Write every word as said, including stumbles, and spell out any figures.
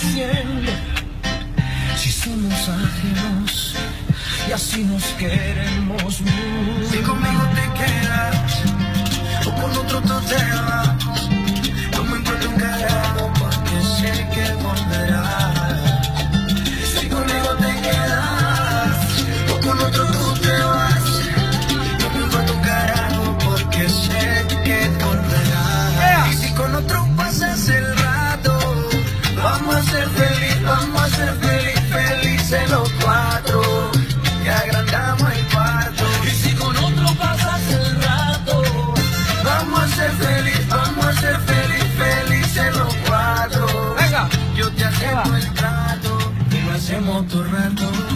haciendo si somos ajenos y así nos queremos mucho? Si conmigo te quedas o con otro tú te vas, no me importa un carajo porque sé que volverás. Si conmigo te quedas o con otro tú te vas, no me importa un carajo porque sé que volverás. Yeah. Y si con otro pasas el rato, vamos a ser feliz, vamos a ser feliz, felices los cuatro, y agrandamos el cuarto. Y si con otro pasas el rato, Vamos a ser feliz, vamos a ser feliz, felices los cuatro. venga, Yo te acepto va. el trato y lo hacemos todo el rato.